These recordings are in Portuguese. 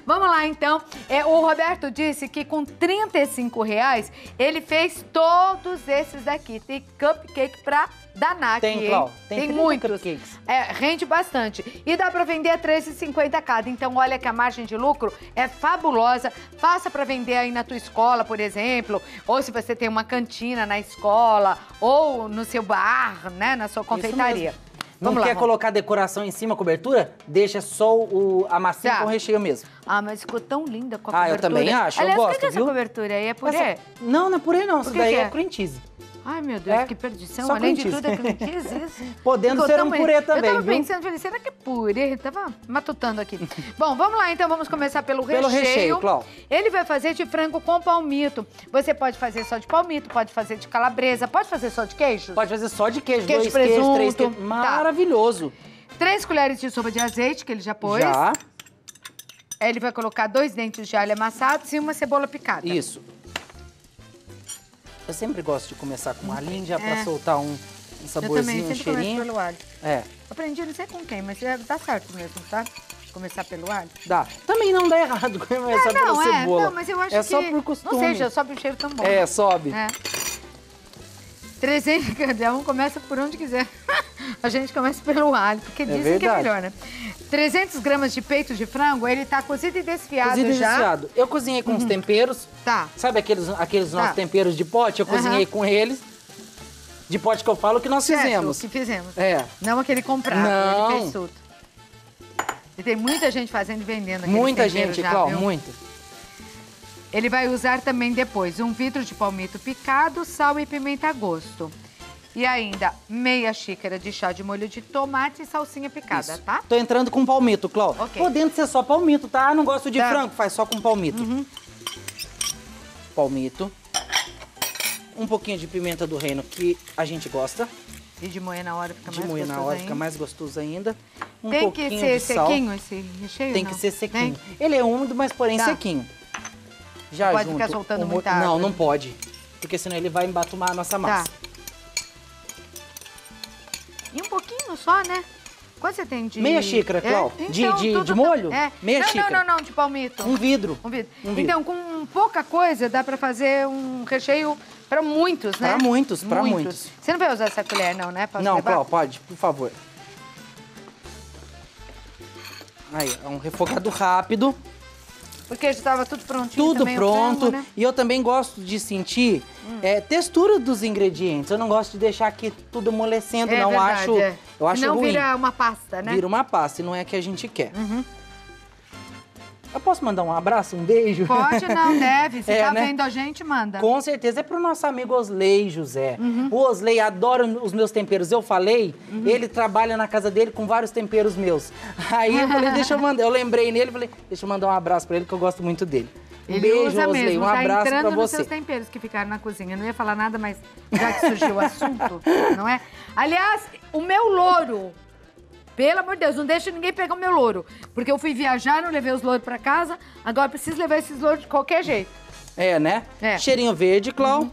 Vamos lá, então. O Roberto disse que com R$35 ele fez todos esses daqui. Tem cupcake pra danar aqui, Tem, Clau. Tem muitos. Cupcakes. Rende bastante. E dá pra vender a R$3,50 cada. Então, olha que a margem de lucro é fabulosa. Faça pra vender aí na tua escola, por exemplo. Ou se você tem uma cantina na escola. Ou no seu bar, né? Na sua confeitaria. Não quer colocar decoração em cima, cobertura? Deixa só a massinha com recheio mesmo. Ah, mas ficou tão linda com a cobertura. Eu também acho, Aliás, eu gosto, o que é essa cobertura aí? É purê? Não, não é purê não, isso daí é cream cheese. Ai, meu Deus, que perdição. Só Além de tudo, é cream cheese, isso. Podendo ser um purê também, Eu tava pensando, falei, será que é purê? Tava matutando aqui. Bom, vamos lá, então, vamos começar pelo recheio. Pelo recheio, Clau. Ele vai fazer de frango com palmito. Você pode fazer só de palmito, pode fazer de calabresa, pode fazer só de queijo? Pode fazer só de queijo, queijo 2 presunto, queijos, 3 queijos. Maravilhoso. 3 colheres de sopa de azeite, que ele já pôs. Já. Ele vai colocar 2 dentes de alho amassados e uma cebola picada. Isso. Eu sempre gosto de começar com alho, já pra soltar um saborzinho, um cheirinho. Eu também, sempre começo pelo alho. Aprendi, não sei com quem, mas dá certo mesmo, tá? Começar pelo alho. Dá. Também não dá errado começar pela cebola. Não, mas eu acho que... só por costume. Não seja, sobe um cheiro tão bom. Sobe. 300, cada um começa por onde quiser. A gente começa pelo alho, porque dizem que é melhor, né? 300 gramas de peito de frango, ele tá cozido e desfiado já. Cozido e desfiado. Eu cozinhei com os temperos. Tá. Sabe aqueles nossos temperos de pote? Eu cozinhei com eles. De pote que eu falo que nós fizemos. Que fizemos. Não aquele comprado, não. Ele fez tudo. E tem muita gente fazendo e vendendo aquele muita gente, Cláudio, muita. Ele vai usar também depois 1 vidro de palmito picado, sal e pimenta a gosto. E ainda meia xícara de chá de molho de tomate e salsinha picada, tá? Tô entrando com palmito, Cláudio. Ok. Podendo ser só palmito, tá? Não gosto de frango, faz só com palmito. Palmito. Um pouquinho de pimenta do reino que a gente gosta. E de moer na hora fica mais gostoso. De moer na hora fica mais gostoso ainda. Tem que ser sequinho esse recheio? Tem que ser sequinho. Ele é úmido, mas porém sequinho. Já pode ficar soltando muita água. Não, não pode. Porque senão ele vai embatumar a nossa massa. E um pouquinho só, né? Quanto você tem de... Meia xícara, Cláudio. Então, de molho? Meia xícara. Não, de palmito. Um vidro. Então, com pouca coisa, dá pra fazer um recheio pra muitos, né? Pra muitos. Você não vai usar essa colher, não, né? Não, Cláudio, pode, por favor. Aí, é um refogado rápido. Porque já estava tudo prontinho. Tudo também, pronto. Frango, né? E eu também gosto de sentir textura dos ingredientes. Eu não gosto de deixar aqui tudo amolecendo, não verdade, acho. Eu acho Senão ruim. vira uma pasta, né? Vira uma pasta e não é a que a gente quer. Eu posso mandar um abraço, um beijo? Pode, não, deve. Se tá vendo a gente, manda. Com certeza. É pro nosso amigo Osley, José. O Osley adora os meus temperos. Eu falei, ele trabalha na casa dele com vários temperos meus. Aí eu falei, deixa eu mandar. Eu lembrei nele, falei, deixa eu mandar um abraço pra ele, que eu gosto muito dele. Ele beijo, usa Osley. mesmo, Um abraço tá entrando pra nos você. seus temperos que ficaram na cozinha. Eu não ia falar nada, mas já que surgiu o assunto, não é? Aliás, o meu louro... Pelo amor de Deus, não deixa ninguém pegar o meu louro. Porque eu fui viajar, não levei os louros pra casa, agora preciso levar esses louros de qualquer jeito. Né? Cheirinho verde, Clau.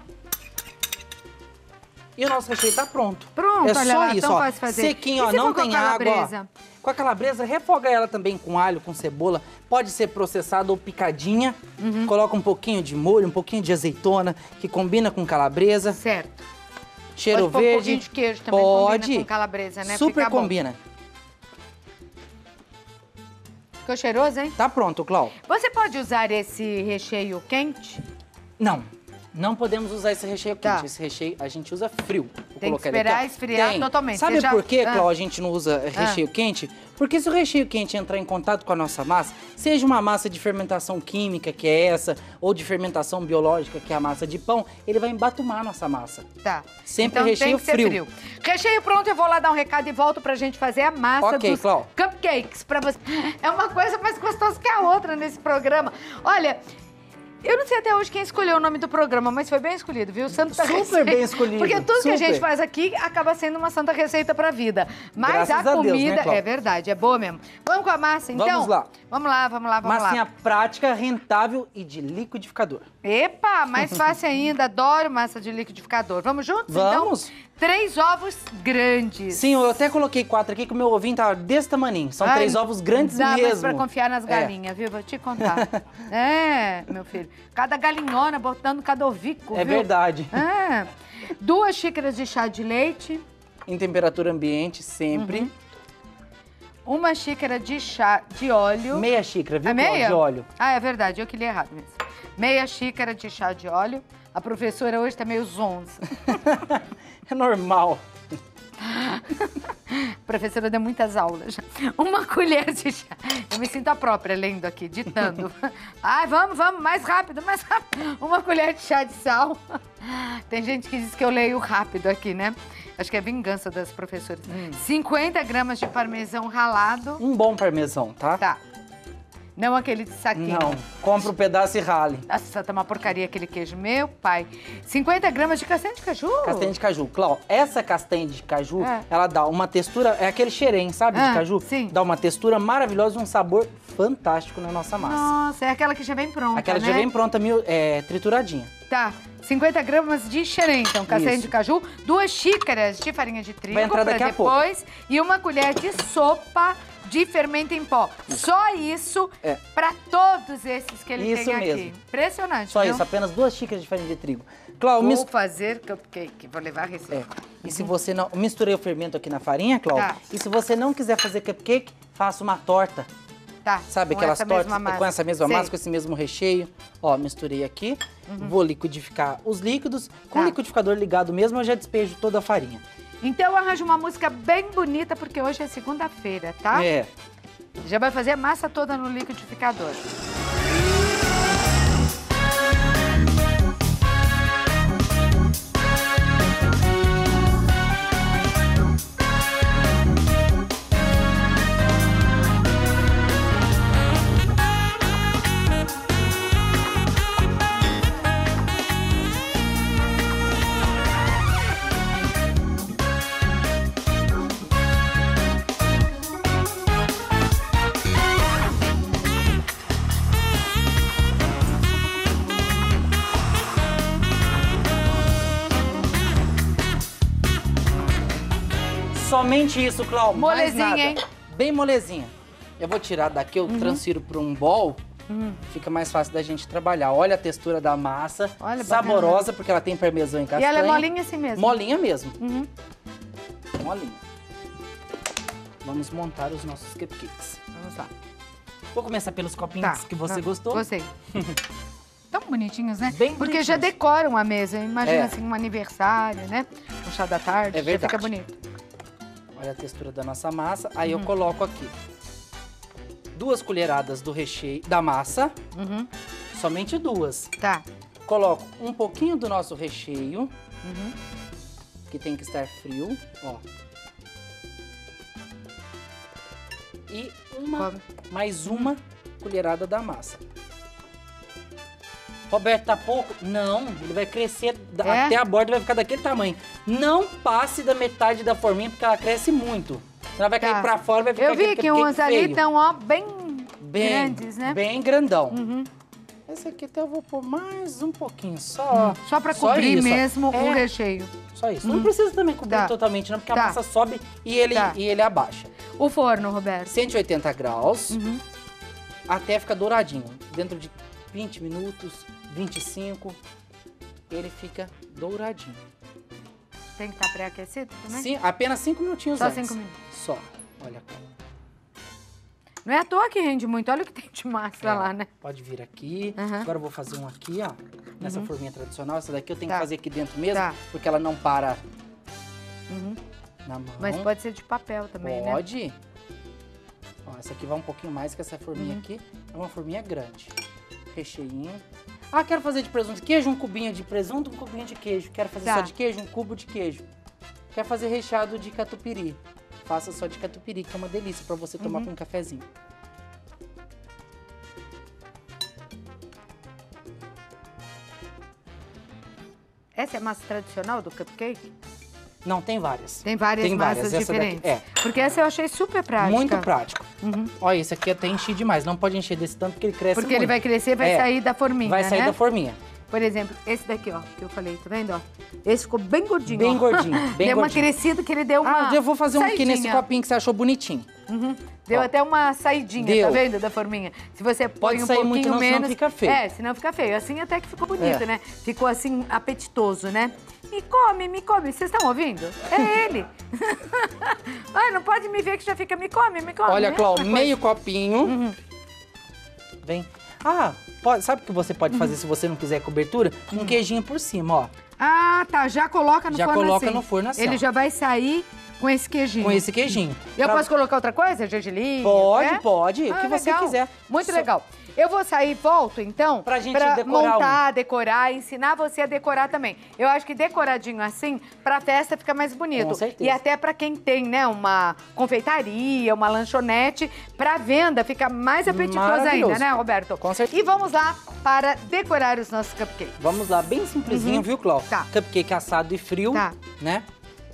E o nosso recheio tá pronto. Pronto, é olha só lá, isso, então ó. fácil fazer. Sequinho, e ó, se não for com tem a água. calabresa? Com a calabresa, refoga ela também com alho, com cebola. Pode ser processada ou picadinha. Coloca um pouquinho de molho, um pouquinho de azeitona, que combina com calabresa. Certo. Cheiro pode verde. Um pouquinho de queijo também combina com calabresa, né? Super Fica bom. combina. Ficou cheiroso, hein? Tá pronto, Clau. Você pode usar esse recheio quente? Não. Não podemos usar esse recheio quente. Esse recheio a gente usa frio. Tem que esperar esfriar totalmente. Sabe por que, Clau, a gente não usa recheio quente? Porque se o recheio quente entrar em contato com a nossa massa, seja uma massa de fermentação química, que é essa, ou de fermentação biológica, que é a massa de pão, ele vai embatumar a nossa massa. Tá. Sempre então, recheio tem que ser frio. Recheio pronto, eu vou lá dar um recado e volto pra gente fazer a massa dos Clau. cupcakes. Pra você. É uma coisa mais gostosa que a outra nesse programa. Olha... Eu não sei até hoje quem escolheu o nome do programa, mas foi bem escolhido, viu? Santa Receita. Super bem escolhido. Porque tudo que a gente faz aqui acaba sendo uma santa receita pra vida. Mas graças a Deus, comida, né, Cláudia? é verdade, é boa mesmo. Vamos com a massa, então? Vamos lá. Vamos lá. Massinha prática, rentável e de liquidificador. Epa, mais fácil ainda. Adoro massa de liquidificador. Vamos juntos, Vamos. então? 3 ovos grandes. Sim, eu até coloquei 4 aqui, que o meu ovinho tá desse tamaninho. São 3 ovos grandes dá mesmo. Dá pra confiar nas galinhas, viu? Vou te contar. Meu filho. Cada galinhona botando cada ovico, viu? Verdade. 2 xícaras de chá de leite. Em temperatura ambiente, sempre. 1 xícara de chá de óleo. Meia xícara, viu, meia? De óleo. É verdade, eu que li errado mesmo. Meia xícara de chá de óleo. A professora hoje tá meio zonza. É normal. A professora deu muitas aulas já. 1 colher de chá. Eu me sinto a própria lendo aqui, ditando. Ai, vamos, mais rápido, mais rápido. 1 colher de chá de sal. Tem gente que diz que eu leio rápido aqui, né? Acho que é vingança das professoras. 50 gramas de parmesão ralado. Um bom parmesão, tá? Tá. Não aquele de saquinho. Não, compra um pedaço e rale. Nossa, tá uma porcaria aquele queijo, meu pai. 50 gramas de castanha de caju. Castanha de caju. Clau, essa castanha de caju, ela dá uma textura, é aquele xerém, sabe, de caju? Sim. Dá uma textura maravilhosa e um sabor fantástico na nossa massa. Nossa, é aquela que já vem pronta, aquela que né? já vem pronta, trituradinha. Tá, 50 gramas de xerém, então, castanha de caju, 2 xícaras de farinha de trigo. Vai entrar daqui a pouco. E 1 colher de sopa de fermento em pó. Só isso para todos esses que ele tem aqui. Mesmo. Impressionante, Só viu? isso, apenas 2 xícaras de farinha de trigo. Clau, vou fazer cupcake, vou levar a receita. E se você não... Misturei o fermento aqui na farinha, Clau. Tá. E se você não quiser fazer cupcake, faça uma torta. Tá. Sabe aquelas tortas com essa mesma massa, com esse mesmo recheio? Ó, misturei aqui. Vou liquidificar os líquidos. Com o liquidificador ligado mesmo, eu já despejo toda a farinha. Então, arranja uma música bem bonita, porque hoje é segunda-feira, tá? Já vai fazer a massa toda no liquidificador. Somente isso, Clau. Molezinha, hein? Bem molezinha. Eu vou tirar daqui, eu transfiro para um bowl. Fica mais fácil da gente trabalhar. Olha a textura da massa. Olha, saborosa, bacana. Porque ela tem parmesão em castanha. E ela é molinha assim mesmo? Molinha mesmo. Molinha. Vamos montar os nossos cupcakes. Vamos lá. Vou começar pelos copinhos que você gostou. Gostei. Tão bonitinhos, né? Bem Porque bonitinhos. já decoram a mesa. Imagina assim, um aniversário, né? Um chá da tarde. É verdade. Já fica bonito. Olha a textura da nossa massa. Aí eu coloco aqui 2 colheradas do recheio, da massa. Somente 2. Tá. Coloco um pouquinho do nosso recheio, que tem que estar frio, ó. E mais uma colherada da massa. Roberto, tá pouco? Não, ele vai crescer até a borda, vai ficar daquele tamanho. Não passe da metade da forminha, porque ela cresce muito. Senão vai cair pra fora, vai ficar Eu vi que uns ali estão, ó, bem grandes, né? Bem grandão. Esse aqui até eu vou pôr mais um pouquinho, só. Só pra cobrir isso. mesmo o recheio. Só isso. Não precisa também cobrir totalmente, não, porque a massa sobe e ele abaixa. O forno, Roberto? 180 graus, até ficar douradinho. Dentro de 20 minutos, 25, ele fica douradinho. Tem que estar pré-aquecido também? Sim, apenas 5 minutinhos Só antes. 5 minutos. Só. Olha. Não é à toa que rende muito. Olha o que tem de massa lá, né? Pode vir aqui. Agora eu vou fazer um aqui, ó. Nessa forminha tradicional. Essa daqui eu tenho que fazer aqui dentro mesmo, porque ela não para na mão. Mas pode ser de papel também, né? Pode. Ó, essa aqui vai um pouquinho mais que essa forminha aqui. É uma forminha grande. Recheinho. Ah, quero fazer de presunto e queijo, um cubinho de presunto, um cubinho de queijo. Quero fazer só de queijo, um cubo de queijo. Quero fazer recheado de catupiry. Faça só de catupiry, que é uma delícia pra você tomar com um cafezinho. Essa é a massa tradicional do cupcake? Não, tem várias. Tem várias massas diferentes. Porque essa eu achei super prática. Muito prático. Olha, esse aqui até enchi demais. Não pode encher desse tanto porque ele cresce muito. Porque ele vai crescer, vai sair da forminha, Vai sair da forminha. Por exemplo, esse daqui, ó, que eu falei, tá vendo, ó? Esse ficou bem gordinho, Bem ó. gordinho, bem deu uma gordinho. crescida que ele deu uma Ah, eu vou fazer um aqui nesse saidinha. copinho que você achou bonitinho. Uhum. Deu Ó. até uma saidinha, Deu. tá vendo, da forminha? Se você põe Pode um sair pouquinho muito, não, senão menos... fica feio. É, senão fica feio. Assim até que ficou bonito, É. né? Ficou assim, apetitoso, né? Me come, me come. Vocês estão ouvindo? É ele. Ai, não pode me ver que já fica me come, me come. Olha, né? Clau, Outra meio coisa. copinho. Vem. Ah, sabe o que você pode fazer se você não quiser cobertura? Um queijinho por cima, ó. Ah, tá. Já coloca no Já forno coloca assim. no forno assim, Ele ó. já vai sair com esse queijinho. Com esse queijinho. Eu Pra- posso colocar outra coisa? Gergelim? Pode, né? pode, o que você legal. quiser. Muito Só- legal. Eu vou sair e volto, então, Pra gente decorar montar, decorar, ensinar você a decorar também. Eu acho que decoradinho assim, pra festa fica mais bonito. Com certeza. E até pra quem tem, né, uma confeitaria, uma lanchonete, pra venda fica mais apetitoso Maravilhoso. ainda, né, Roberto? Com certeza. E vamos lá para decorar os nossos cupcakes. Vamos lá, bem simplesinho, viu, Clau? Tá. Cupcake assado e frio, Tá. né?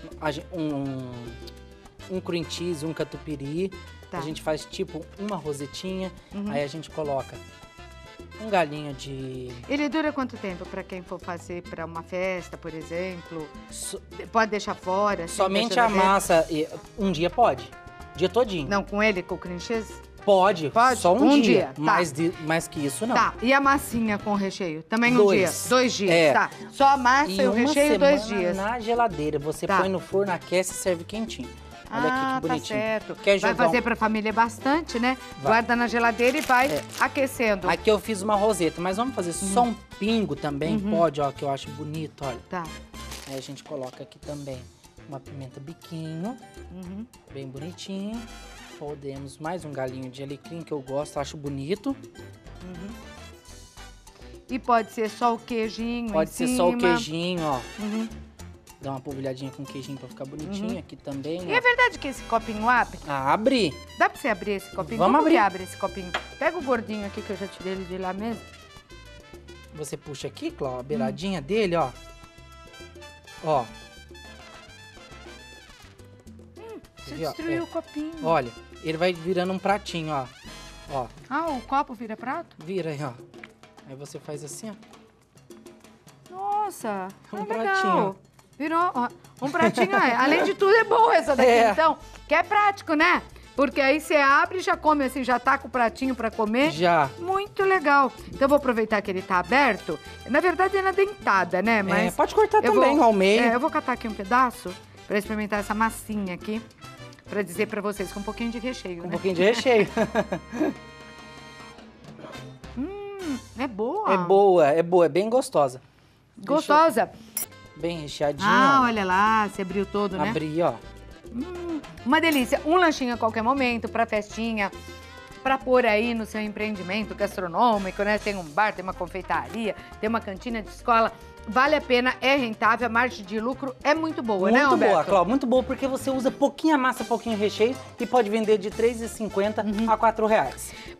Um cream cheese, um catupiry. Tá. A gente faz tipo uma rosetinha, aí a gente coloca um galinho de... Ele dura quanto tempo pra quem for fazer pra uma festa, por exemplo? so- Pode deixar fora? assim, somente da a geladeira? massa, um dia pode, dia todinho. Não, com ele, com o cream cheese? Pode, Pode? só um dia. Tá. Mais que isso, não. Tá, e a massinha com recheio? Também um Dois. dia? 2 dias, É. tá. Só a massa e, o uma recheio, semana 2 dias. na geladeira. Você Tá. põe no forno, aquece e serve quentinho. Olha aqui que bonitinho. Tá certo. Quer Vai jogar fazer pra família bastante, né? Vai. Guarda na geladeira e vai É. aquecendo. Aqui eu fiz uma roseta, mas vamos fazer só um pingo também, pode, ó, que eu acho bonito, olha. Tá. Aí a gente coloca aqui também uma pimenta biquinho, bem bonitinho. Podemos mais um galinho de alecrim que eu gosto, acho bonito. E pode ser só o queijinho Pode em ser só o cima. queijinho, ó. Uhum. Dá uma polvilhadinha com queijinho pra ficar bonitinho aqui também. E é verdade que esse copinho abre? Abre. Dá pra você abrir esse copinho? Vamos Como abrir. que abre esse copinho? Pega o gordinho aqui que eu já tirei ele de lá mesmo. Você puxa aqui, Clau, a beiradinha dele, ó. Ó. Você viu, ó? destruiu É. o copinho. Olha, ele vai virando um pratinho, ó. Ó, Ah, o copo vira prato? vira aí, ó. Aí você faz assim, ó. Nossa, Um legal. pratinho. Virou ó, um pratinho. Além de tudo, é boa essa daqui, É. então. Que é prático, né? Porque aí você abre e já come assim, já tá com o pratinho pra comer. Já. Muito legal. Então, eu vou aproveitar que ele tá aberto. Na verdade, é na dentada, né? Mas pode cortar eu também, vou, ao meio. eu vou catar aqui um pedaço pra experimentar essa massinha aqui. Pra dizer pra vocês com um pouquinho de recheio, Um né? pouquinho de recheio. É boa. É boa, é bem gostosa. Gostosa. Bem recheadinho, Ah, ó. olha lá, você abriu todo, né? Abri, ó. Uma delícia. Um lanchinho a qualquer momento, pra festinha, pra pôr aí no seu empreendimento gastronômico, né? Tem um bar, tem uma confeitaria, tem uma cantina de escola. Vale a pena, é rentável, a margem de lucro é muito boa, né, Muito Roberto? boa, Cláudia, muito boa, porque você usa pouquinha massa, pouquinho recheio e pode vender de R$ 3,50 a R$ 4.